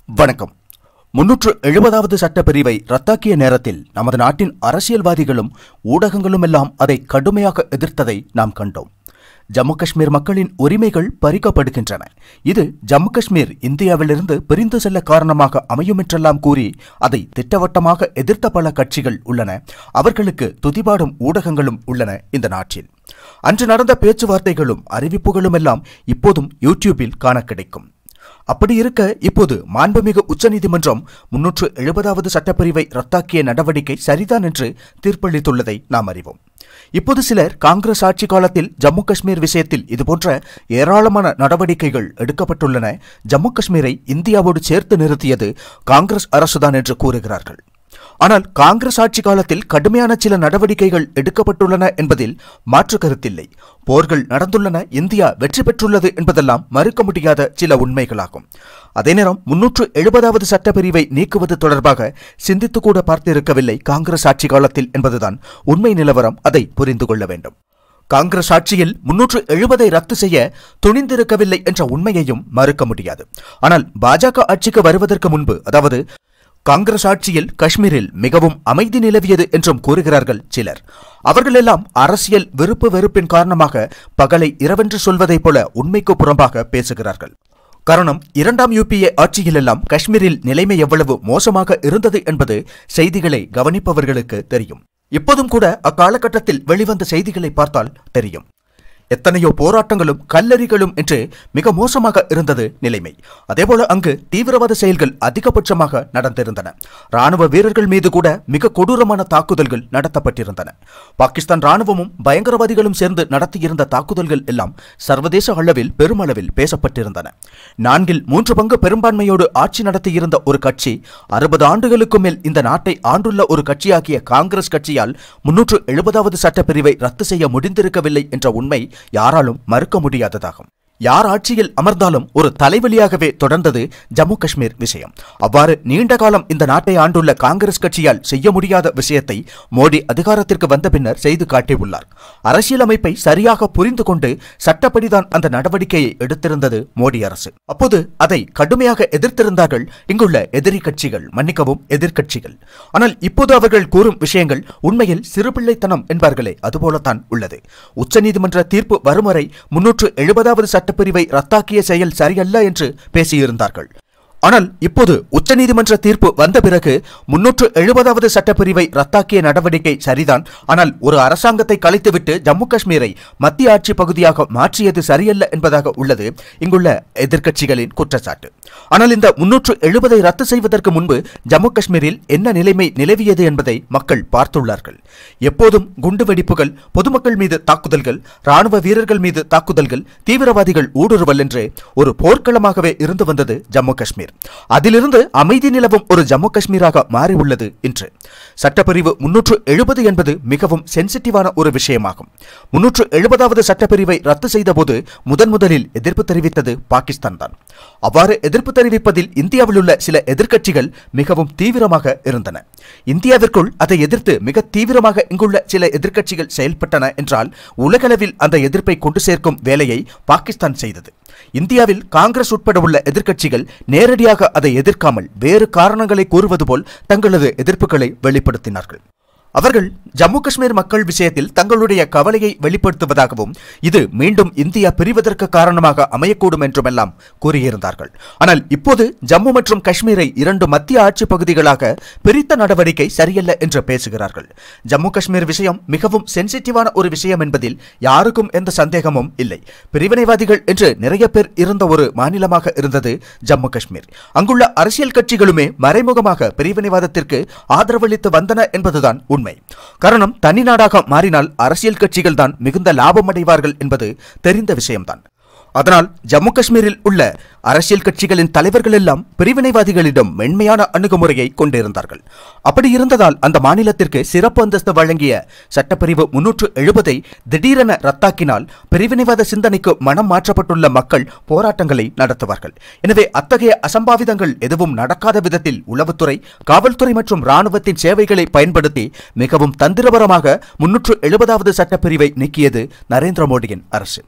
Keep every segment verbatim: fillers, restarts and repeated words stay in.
வணக்கம். முன்னூற்று எழுபதாவது சட்டப்பிரிவை ரத்தாக்கிய நேரத்தில் நமது நாட்டின் அரசியல்வாதிகளும் ஊடகங்களும் எல்லாம் அதை கடுமையாக எதிர்த்ததை நாம் கண்டோம். ஜம்மு காஷ்மீர் மக்களின் உரிமைகள் பறிக்கப்படுகின்றன. இது ஜம்மு காஷ்மீர் இந்தியாவிலிருந்து பிரிந்து செல்ல காரணமாக அமையும் என்றெல்லாம் கூறி அதை திட்டவட்டமாக எதிர்த்த பல கட்சிகள் உள்ளன. அவர்களுக்கு துதிபாடும் ஊடகங்களும் உள்ளன இந்த நாட்டில். அன்று நடந்த பேச்சுவார்த்தைகளும் அறிவிப்புகளும் எல்லாம் இப்போதும் யூடியூபில் காண கிடைக்கும். அப்படி இருக்க இப்போது மாண்புமிகு உச்சநீதிமன்றம் முன்னூற்று எழுபதாவது சட்டப்பிரிவை ரத்தாக்கிய நடவடிக்கை சரிதான் என்று தீர்ப்பளித்துள்ளதை நாம் அறிவோம். இப்போது சிலர் காங்கிரஸ் ஆட்சி காலத்தில் ஜம்மு காஷ்மீர் விஷயத்தில் இதுபோன்ற ஏராளமான நடவடிக்கைகள் எடுக்கப்பட்டுள்ளன, ஜம்மு காஷ்மீரை இந்தியாவோடு சேர்த்து நிறுத்தியது காங்கிரஸ் அரசுதான் என்று கூறுகிறார்கள். ஆனால் காங்கிரஸ் ஆட்சி காலத்தில் கடுமையான சில நடவடிக்கைகள் எடுக்கப்பட்டுள்ளன என்பதில் மாற்று கருத்தில்லை. போர்கள் நடந்துள்ளன, இந்தியா வெற்றி பெற்றுள்ளது என்பதெல்லாம் மறுக்க முடியாத சில உண்மைகளாகும். அதே நேரம் முன்னூற்று எழுபதாவது சட்டப்பிரிவை நீக்குவது தொடர்பாக சிந்தித்து கூட பார்த்திருக்கவில்லை காங்கிரஸ் ஆட்சி காலத்தில் என்பதுதான் உண்மை நிலவரம். அதை புரிந்து கொள்ள வேண்டும். காங்கிரஸ் ஆட்சியில் முன்னூற்று எழுபதை ரத்து செய்ய துணிந்திருக்கவில்லை என்ற உண்மையையும் மறுக்க முடியாது. ஆனால் பாஜக ஆட்சிக்கு வருவதற்கு முன்பு, அதாவது காங்கிரஸ் ஆட்சியில் காஷ்மீரில் மிகவும் அமைதி நிலவியது என்றும் கூறுகிறார்கள் சிலர். அவர்களெல்லாம் அரசியல் விருப்பு வெறுப்பின் காரணமாக பகலை இரவென்று சொல்வதைப் போல உண்மைக்கு புறம்பாக பேசுகிறார்கள். காரணம், இரண்டாம் யூபிஏ ஆட்சியிலெல்லாம் காஷ்மீரில் நிலைமை எவ்வளவு மோசமாக இருந்தது என்பது செய்திகளை கவனிப்பவர்களுக்கு தெரியும். இப்போதும் கூட அக்காலகட்டத்தில் வெளிவந்த செய்திகளை பார்த்தால் தெரியும். எத்தனையோ போராட்டங்களும் கல்லறிகளும் என்று மிக மோசமாக இருந்தது நிலைமை. அதேபோல அங்கு தீவிரவாத செயல்கள் அதிகபட்சமாக நடந்திருந்தன. ராணுவ வீரர்கள் மீது கூட மிக கொடூரமான தாக்குதல்கள் நடத்தப்பட்டிருந்தன. பாகிஸ்தான் ராணுவமும் பயங்கரவாதிகளும் சேர்ந்து நடத்தியிருந்த தாக்குதல்கள் எல்லாம் சர்வதேச அளவில் பெருமளவில் பேசப்பட்டிருந்தன. நான்கில் மூன்று பங்கு பெரும்பான்மையோடு ஆட்சி நடத்தியிருந்த ஒரு கட்சி அறுபது ஆண்டுகளுக்கு மேல் இந்த நாட்டை ஆண்டுள்ள ஒரு கட்சியாகிய காங்கிரஸ் கட்சியால் முன்னூற்று எழுபதாவது சட்டப்பிரிவை ரத்து செய்ய முடிந்திருக்கவில்லை என்ற உண்மை யாராலும் மறுக்க முடியாததாகும். யார் ஆட்சியில் அமர்ந்தாலும் ஒரு தலைவலியாகவே தொடர்ந்தது ஜம்மு காஷ்மீர் விஷயம். அவ்வாறு நீண்ட காலம் இந்த நாட்டை ஆண்டுள்ள காங்கிரஸ் கட்சியால் செய்ய முடியாத விஷயத்தை மோடி அதிகாரத்திற்கு வந்த பின்னர் செய்து காட்டியுள்ளார். அரசியலமைப்பை சரியாக புரிந்து கொண்டு சட்டப்படிதான் அந்த நடவடிக்கையை எடுத்திருந்தது மோடி அரசு. அப்போது அதை கடுமையாக எதிர்த்திருந்தார்கள் இங்குள்ள எதிரி கட்சிகள், மன்னிக்கவும் எதிர்கட்சிகள். ஆனால் இப்போது அவர்கள் கூறும் விஷயங்கள் உண்மையில் சிறுபிள்ளைத்தனம் என்பார்களே, அதுபோலத்தான் உள்ளது. உச்சநீதிமன்ற தீர்ப்பு வரும் வரை முன்னூற்று எழுபதாவது சட்ட பிரிவை ரத்தாக்கிய செயல் சரியல்ல என்று பேசியிருந்தார்கள். ஆனால் இப்போது உச்சநீதிமன்ற தீர்ப்பு வந்த பிறகு முன்னூற்று எழுபதாவது சட்டப்பிரிவை ரத்தாக்கிய நடவடிக்கை சரிதான், ஆனால் ஒரு அரசாங்கத்தை கலைத்துவிட்டு ஜம்மு காஷ்மீரை மத்திய ஆட்சி பகுதியாக மாற்றியது சரியல்ல என்பதாக உள்ளது இங்குள்ள எதிர்க்கட்சிகளின் குற்றச்சாட்டு. ஆனால் இந்த முன்னூற்று எழுபதை ரத்து செய்வதற்கு முன்பு ஜம்மு காஷ்மீரில் என்ன நிலைமை நிலவியது என்பதை மக்கள் பார்த்துள்ளார்கள். எப்போதும் குண்டுவெடிப்புகள், பொதுமக்கள் மீது தாக்குதல்கள், ராணுவ வீரர்கள் மீது தாக்குதல்கள், தீவிரவாதிகள் ஊடுருவல் என்று ஒரு போர்க்களமாகவே இருந்து வந்தது ஜம்மு காஷ்மீர். அதிலிருந்து அமைதி நிலவும் ஒரு ஜம்மு காஷ்மீராக மாறி உள்ளது இன்று. சட்டப்பிரிவு முன்னூற்று எழுபது என்பது மிகவும் சென்சிட்டிவான ஒரு விஷயமாகும். முன்னூற்று எழுபதாவது சட்டப்பிரிவை ரத்து செய்த போது முதன் முதலில் எதிர்ப்பு தெரிவித்தது பாகிஸ்தான் தான். அவ்வாறு எதிர்ப்பு தெரிவிப்பதில் இந்தியாவில் உள்ள சில எதிர்க்கட்சிகள் மிகவும் தீவிரமாக இருந்தன. இந்தியாவிற்குள் அதை எதிர்த்து மிக தீவிரமாக இங்குள்ள சில எதிர்க்கட்சிகள் செயல்பட்டன என்றால் உலகளவில் அந்த எதிர்ப்பை கொண்டு சேர்க்கும் வேலையை பாகிஸ்தான் செய்தது. இந்தியாவில் காங்கிரஸ் உட்பட உள்ள எதிர்க்கட்சிகள் நேரடியாக அதை எதிர்க்காமல் வேறு காரணங்களை கூறுவது போல் தங்களது எதிர்ப்புகளை வெளிப்படுத்தினார்கள். அவர்கள் ஜம்மு காஷ்மீர் மக்கள் விஷயத்தில் தங்களுடைய கவலையை வெளிப்படுத்துவதாகவும் இது மீண்டும் இந்தியா பிரிவதற்கு காரணமாக அமையக்கூடும் என்றுமெல்லாம் கூறியிருந்தார்கள். ஆனால் இப்போது ஜம்மு மற்றும் காஷ்மீரை இரண்டு மத்திய ஆட்சி பகுதிகளாக பிரித்த நடவடிக்கை சரியல்ல என்று பேசுகிறார்கள். ஜம்மு காஷ்மீர் விஷயம் மிகவும் சென்சிட்டிவான ஒரு விஷயம் என்பதில் யாருக்கும் எந்த சந்தேகமும் இல்லை. பிரிவினைவாதிகள் என்று நிறைய பேர் இருந்த ஒரு மாநிலமாக இருந்தது ஜம்மு காஷ்மீர். அங்குள்ள அரசியல் கட்சிகளுமே மறைமுகமாக பிரிவினைவாதத்திற்கு ஆதரவளித்து வந்தன என்பதுதான் உண்மை. காரணம், தனி நாடாக மாறினால் அரசியல் கட்சிகள் தான் மிகுந்த லாபம் அடைவார்கள் என்பது தெரிந்த விஷயம்தான். அதனால் ஜம்மு காஷ்மீரில் உள்ள அரசியல் கட்சிகளின் தலைவர்கள் எல்லாம் பிரிவினைவாதிகளிடம் மென்மையான அணுகுமுறையை கொண்டிருந்தார்கள். அப்படி இருந்ததால் அந்த மாநிலத்திற்கு சிறப்பு அந்தஸ்து வழங்கிய சட்டப்பிரிவு முன்னூற்று எழுபதை திடீரென ரத்தாக்கினால் பிரிவினைவாத சிந்தனைக்கு மனம் மாற்றப்பட்டுள்ள மக்கள் போராட்டங்களை நடத்துவார்கள். எனவே அத்தகைய அசம்பாவிதங்கள் எதுவும் நடக்காத விதத்தில் உளவுத்துறை, காவல்துறை மற்றும் ராணுவத்தின் சேவைகளை பயன்படுத்தி மிகவும் தந்திரபரமாக முன்னூற்று எழுபதாவது சட்டப்பிரிவை நீக்கியது நரேந்திர மோடியின் அரசு.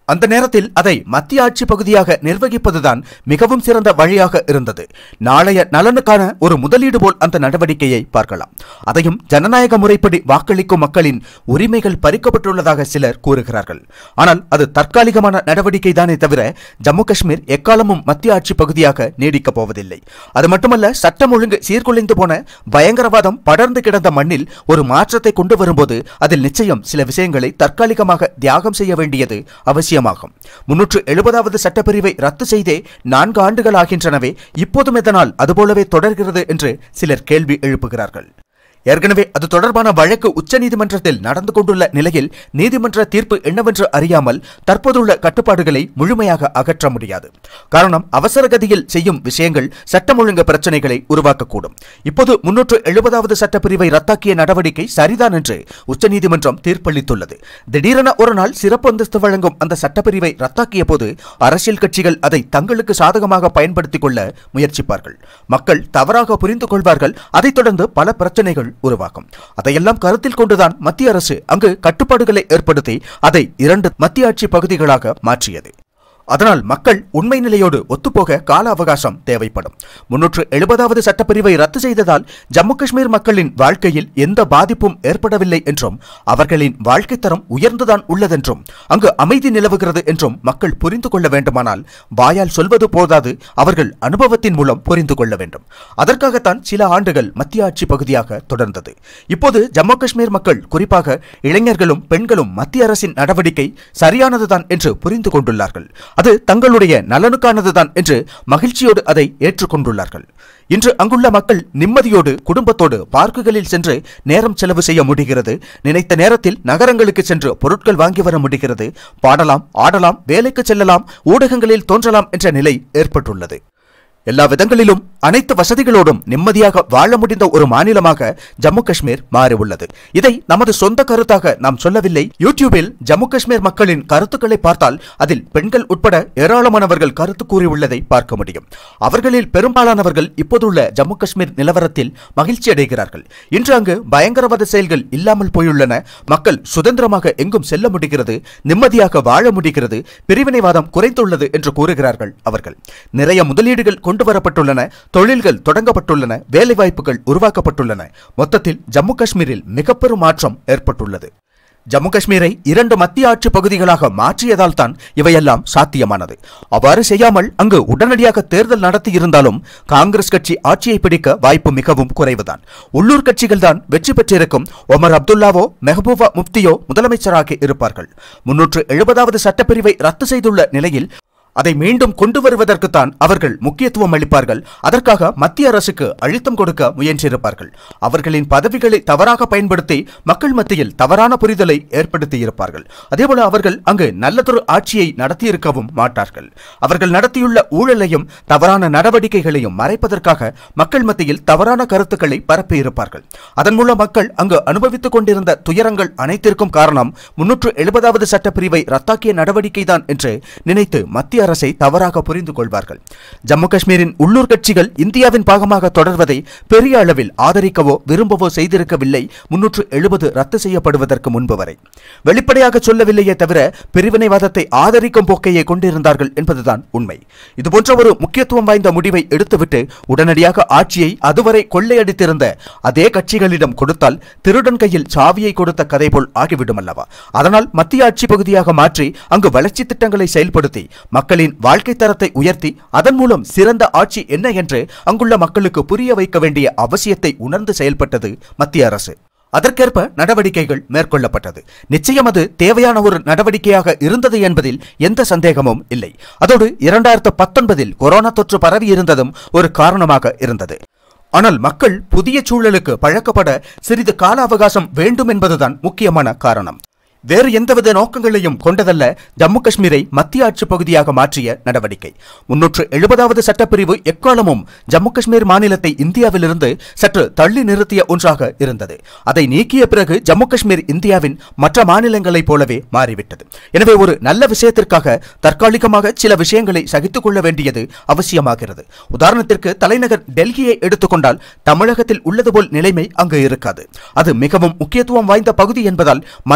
அந்த நேரத்தில் அதை மத்திய ஆட்சி பகுதியாக நிர்வகிப்பதுதான் மிகவும் சிறந்த வழியாக இருந்தது. நாளைய நலனுக்கான ஒரு முதலீடு போல் அந்த நடவடிக்கையை பார்க்கலாம். அதையும் ஜனநாயக முறைப்படி வாக்களிக்கும் மக்களின் உரிமைகள் பறிக்கப்பட்டுள்ளதாக சிலர் கூறுகிறார்கள். ஆனால் அது தற்காலிகமான நடவடிக்கை தானே தவிர ஜம்மு காஷ்மீர் எக்காலமும் மத்திய ஆட்சி பகுதியாக நீடிக்கப் போவதில்லை. அது மட்டுமல்ல, சட்டம் ஒழுங்கு சீர்குலைந்து போன பயங்கரவாதம் படர்ந்து கிடந்த மண்ணில் ஒரு மாற்றத்தை கொண்டு வரும்போது அதில் நிச்சயம் சில விஷயங்களை தற்காலிகமாக தியாகம் செய்ய வேண்டியது அவசியம். முன்னூற்று எழுபதாவது சட்டப்பிரிவை ரத்து செய்தே நான்கு ஆண்டுகள் ஆகின்றனவே, இப்போதும் எதனால் அதுபோலவே தொடர்கிறது என்று சிலர் கேள்வி எழுப்புகிறார்கள். ஏற்கனவே அது தொடர்பான வழக்கு உச்சநீதிமன்றத்தில் நடந்து கொண்டுள்ள நிலையில் நீதிமன்ற தீர்ப்பு என்னவென்று அறியாமல் தற்போதுள்ள கட்டுப்பாடுகளை முழுமையாக அகற்ற முடியாது. காரணம், அவசர கதியில் செய்யும் விஷயங்கள் சட்டம் ஒழுங்கு பிரச்சனைகளை உருவாக்கக்கூடும். இப்போது முன்னூற்று எழுபதாவது சட்டப்பிரிவை ரத்தாக்கிய நடவடிக்கை சரிதான் என்று உச்சநீதிமன்றம் தீர்ப்பளித்துள்ளது. திடீரென ஒரு நாள் சிறப்பு அந்தஸ்து வழங்கும் அந்த சட்டப்பிரிவை ரத்தாக்கிய போது அரசியல் கட்சிகள் அதை தங்களுக்கு சாதகமாக பயன்படுத்திக் கொள்ள முயற்சிப்பார்கள். மக்கள் தவறாக புரிந்து கொள்வார்கள். அதைத் தொடர்ந்து பல பிரச்சனைகள் உருவாகும். அதையெல்லாம் கருத்தில் கொண்டுதான் மத்திய அரசு அங்கு கட்டுப்பாடுகளை ஏற்படுத்தி அதை இரண்டு மத்திய ஆட்சி பகுதிகளாக மாற்றியது. அதனால் மக்கள் உண்மை நிலையோடு ஒத்துப்போக கால அவகாசம் தேவைப்படும். முன்னூற்று எழுபதாவது சட்டப்பிரிவை ரத்து செய்ததால் ஜம்மு காஷ்மீர் மக்களின் வாழ்க்கையில் எந்த பாதிப்பும் ஏற்படவில்லை என்றும் அவர்களின் வாழ்க்கை தரம் உயர்ந்துதான் உள்ளதென்றும் அங்கு அமைதி நிலவுகிறது என்றும் மக்கள் புரிந்து கொள்ள வேண்டுமானால் வாயால் சொல்வது போதாது, அவர்கள் அனுபவத்தின் மூலம் புரிந்து கொள்ள வேண்டும். அதற்காகத்தான் சில ஆண்டுகள் மத்திய ஆட்சி பகுதியாக தொடர்ந்தது. இப்போது ஜம்மு காஷ்மீர் மக்கள், குறிப்பாக இளைஞர்களும் பெண்களும் மத்திய அரசின் நடவடிக்கை சரியானதுதான் என்று புரிந்து கொண்டுள்ளார்கள். அது தங்களுடைய நலனுக்கானதுதான் என்று மகிழ்ச்சியோடு அதை ஏற்றுக்கொண்டுள்ளார்கள். இன்று அங்குள்ள மக்கள் நிம்மதியோடு குடும்பத்தோடு பார்க்குகளில் சென்று நேரம் செலவு செய்ய முடிகிறது. நினைத்த நேரத்தில் நகரங்களுக்கு சென்று பொருட்கள் வாங்கி வர முடிகிறது. பாடலாம், ஆடலாம், வேலைக்கு செல்லலாம், ஊடகங்களில் தோன்றலாம் என்ற நிலை ஏற்பட்டுள்ளது. எல்லா விதங்களிலும் அனைத்து வசதிகளோடும் நிம்மதியாக வாழ முடிந்த ஒரு மாநிலமாக ஜம்மு காஷ்மீர் மாறியுள்ளது. இதை நமது சொந்த கருத்தாக நாம் சொல்லவில்லை. யூடியூபில் ஜம்மு காஷ்மீர் மக்களின் கருத்துக்களை பார்த்தால் அதில் பெண்கள் உட்பட ஏராளமானவர்கள் கருத்து கூறியுள்ளதை பார்க்க முடியும். அவர்களில் பெரும்பாலானவர்கள் இப்போதுள்ள ஜம்மு காஷ்மீர் நிலவரத்தில் மகிழ்ச்சி அடைகிறார்கள். இன்று அங்கு பயங்கரவாத செயல்கள் இல்லாமல் போயுள்ளன. மக்கள் சுதந்திரமாக எங்கும் செல்ல முடிகிறது, நிம்மதியாக வாழ முடிகிறது, பிரிவினைவாதம் குறைந்துள்ளது என்று கூறுகிறார்கள் அவர்கள். நிறைய முதலீடுகள் கொண்டு வரப்பட்டுள்ளன, தொழில்கள் தொடங்கப்பட்டுள்ளன, வேலைவாய்ப்புகள் உருவாக்கப்பட்டுள்ளன. மொத்தத்தில் ஜம்மு காஷ்மீரில் மிகப்பெரும் மாற்றம் ஏற்பட்டுள்ளது. ஜம்மு காஷ்மீரை இரண்டு மத்திய ஆட்சி பகுதிகளாக மாற்றியதால் தான் இவையெல்லாம் சாத்தியமானது. அவ்வாறு செய்யாமல் அங்கு உடனடியாக தேர்தல் நடத்தியிருந்தாலும் காங்கிரஸ் கட்சி ஆட்சியை பிடிக்க வாய்ப்பு மிகவும் குறைவுதான். உள்ளூர் கட்சிகள் தான் வெற்றி பெற்றிருக்கும். ஒமர் அப்துல்லாவோ மெஹபூபா முப்தியோ முதலமைச்சராக இருப்பார்கள். முன்னூற்று எழுபதாவது சட்டப்பிரிவை ரத்து செய்துள்ள நிலையில் அதை மீண்டும் கொண்டு வருவதற்குத்தான் அவர்கள் முக்கியத்துவம் அளிப்பார்கள். அதற்காக மத்திய அரசுக்கு அழுத்தம் கொடுக்க முயன்றிருப்பார்கள். அவர்களின் பதவிகளை தவறாக பயன்படுத்தி மக்கள் மத்தியில் தவறான புரிதலை ஏற்படுத்தி இருப்பார்கள். அதேபோல அவர்கள் அங்கு நல்லதொரு ஆட்சியை நடத்தியிருக்கவும் மாட்டார்கள். அவர்கள் நடத்தியுள்ள ஊழலையும் தவறான நடவடிக்கைகளையும் மறைப்பதற்காக மக்கள் மத்தியில் தவறான கருத்துக்களை பரப்பியிருப்பார்கள். அதன் மூலம் மக்கள் அங்கு அனுபவித்துக் கொண்டிருந்த துயரங்கள் அனைத்திற்கும் காரணம் முன்னூற்று எழுபதாவது சட்டப்பிரிவை ரத்தாக்கிய நடவடிக்கைதான் என்று நினைத்து மத்திய அரசை தவறாக புரிந்து கொள்வார்கள். ஜம்மு காஷ்மீரின் உள்ளூர் கட்சிகள் இந்தியாவின் பாகமாக தொடர்வதை பெரிய அளவில் ஆதரிக்கவோ விரும்பவோ செய்திருக்கவில்லை. முன்னூற்று எழுபது ரத்து செய்யப்படுவதற்கு முன்பு வரை வெளிப்படையாக சொல்லவில்லையே தவிர பிரிவினைவாதத்தை ஆதரிக்கும் போக்கையை கொண்டிருந்தார்கள் என்பதுதான் உண்மை. இதுபோன்ற ஒரு முக்கியத்துவம் வாய்ந்த முடிவை எடுத்துவிட்டு உடனடியாக ஆட்சியை அதுவரை கொள்ளையடித்திருந்த அதே கட்சிகளிடம் கொடுத்தால் திருடன் கையில் சாவியை கொடுத்த கதை போல் ஆகிவிடும் அல்லவா? அதனால் மத்திய ஆட்சி பகுதியாக மாற்றி அங்கு வளர்ச்சி திட்டங்களை செயல்படுத்தி மக்களின் வாழ்க்கை தரத்தை உயர்த்தி அதன் மூலம் சிறந்த ஆட்சி என்ன என்று அங்குள்ள மக்களுக்கு புரிய வைக்க வேண்டிய அவசியத்தை உணர்ந்து செயல்பட்டது மத்திய அரசு. அதற்கேற்ப நடவடிக்கைகள் மேற்கொள்ளப்பட்டது. நிச்சயம் அது தேவையான ஒரு நடவடிக்கையாக இருந்தது என்பதில் எந்த சந்தேகமும் இல்லை. அதோடு இரண்டாயிரத்து பத்தொன்பதில் கொரோனா தொற்று பரவி இருந்ததும் ஒரு காரணமாக இருந்தது. ஆனால் மக்கள் புதிய சூழலுக்கு பழக்கப்பட சிறிது கால அவகாசம் வேண்டும் என்பதுதான் முக்கியமான காரணம். வேறு எந்தவித நோக்கங்களையும் கொண்டதல்ல ஜம்மு காஷ்மீரை மத்திய ஆட்சி பகுதியாக மாற்றிய நடவடிக்கை. முன்னூற்று எழுபதாவது சட்டப்பிரிவு எக்காலமும் ஜம்மு காஷ்மீர் மாநிலத்தை இந்தியாவிலிருந்து சற்று தள்ளி நிறுத்திய ஒன்றாக இருந்தது. அதை நீக்கிய பிறகு ஜம்மு காஷ்மீர் இந்தியாவின் மற்ற மாநிலங்களைப் போலவே மாறிவிட்டது. எனவே ஒரு நல்ல விஷயத்திற்காக தற்காலிகமாக சில விஷயங்களை சகித்துக் கொள்ள வேண்டியது அவசியமாகிறது. உதாரணத்திற்கு தலைநகர் டெல்லியை எடுத்துக்கொண்டால் தமிழகத்தில் உள்ளது போல் நிலைமை அங்கு இருக்காது. அது மிகவும் முக்கியத்துவம் வாய்ந்த பகுதி என்பதால் மத்திய அரசின்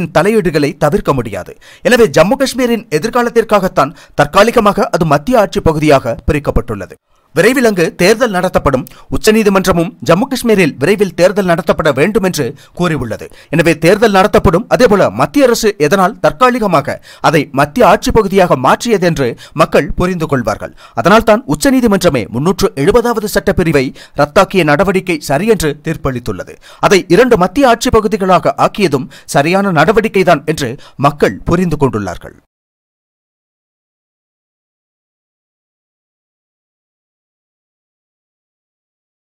அரசின் தலையீடுகளை தவிர்க்க முடியாது. எனவே ஜம்மு காஷ்மீரின் எதிர்காலத்திற்காகத்தான் தற்காலிகமாக அது மத்திய ஆட்சி பகுதியாக பிரிக்கப்பட்டுள்ளது. விரைவில் அங்கு தேர்தல் நடத்தப்படும். உச்சநீதிமன்றமும் ஜம்மு காஷ்மீரில் விரைவில் தேர்தல் நடத்தப்பட வேண்டும் என்று கூறியுள்ளது. எனவே தேர்தல் நடத்தப்படும். அதேபோல மத்திய அரசு எதனால் தற்காலிகமாக அதை மத்திய ஆட்சி பகுதியாக மாற்றியது என்று மக்கள் புரிந்து கொள்வார்கள். அதனால்தான் உச்சநீதிமன்றமே முன்னூற்று எழுபதாவது சட்டப்பிரிவை ரத்தாக்கிய நடவடிக்கை சரியென்று தீர்ப்பளித்துள்ளது. அதை இரண்டு மத்திய ஆட்சி பகுதிகளாக ஆக்கியதும் சரியான நடவடிக்கைதான் என்று மக்கள் புரிந்து கொண்டுள்ளார்கள்.